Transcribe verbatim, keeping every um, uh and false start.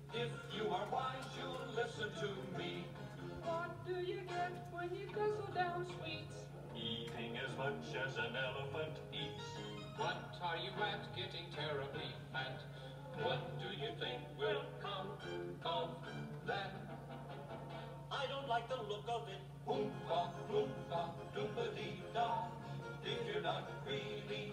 If you are wise, you'll listen to me. What do you get when you guzzle down sweets? Eating as much as an elephant eats. What are you at, getting terribly fat? What do you think will come of that? I don't like the look of it. Oompa, loompa, doompa-dee-da. If you're not really